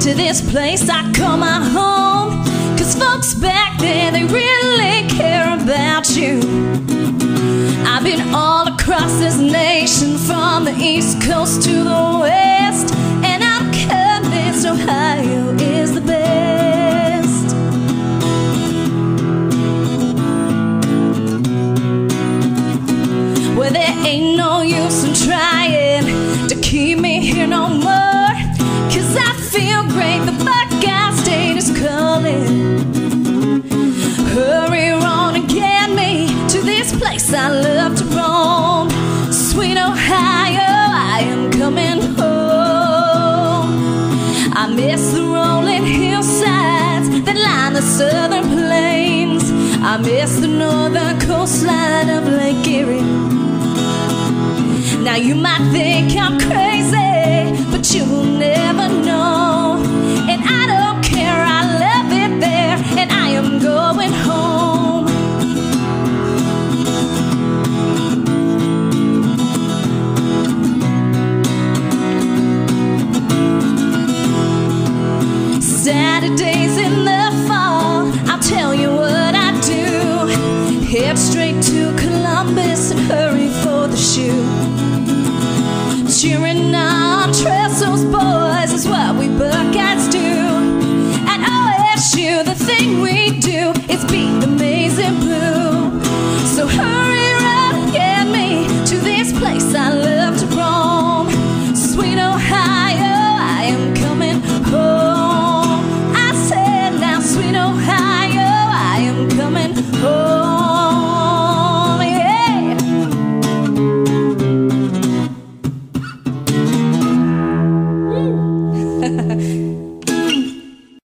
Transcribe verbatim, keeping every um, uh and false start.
to this place I call my home. Cause folks back there, they really care about you. I've been all across this nation, from the East Coast to the West, and I'm convinced Ohio is the best. Well, there ain't no use in trying to keep me here no more, cause I feel great, the Buckeye State is calling. Hurry on and get me to this place I love to roam. Sweet Ohio, I am coming home. I miss the rolling hillsides that line the southern plains. I miss the northern coastline of Lake Erie. Now you might think I'm crazy, but you will never know. And I don't care, I love it there, and I am going home. Saturdays in the fall, I'll tell you what I do. Head straight to Columbus and hurry for the shoe. Cheering on Trestle's boys is what we Buckeyes do. At O S U, the thing we do is beat the maize and blue. So hurry right and get me to this place I love to roam. Sweet Ohio, I am coming home. I said now, sweet Ohio, I am coming home.